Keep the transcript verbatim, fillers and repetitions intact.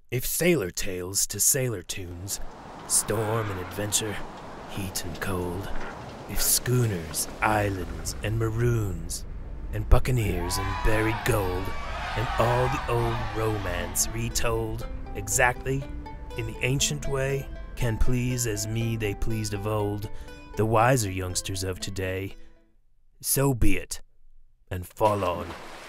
If sailor tales to sailor tunes, storm and adventure, heat and cold, if schooners, islands, and maroons, and buccaneers and buried gold, and all the old romance retold exactly in the ancient way, can please as me they pleased of old, the wiser youngsters of today, so be it, and fall on.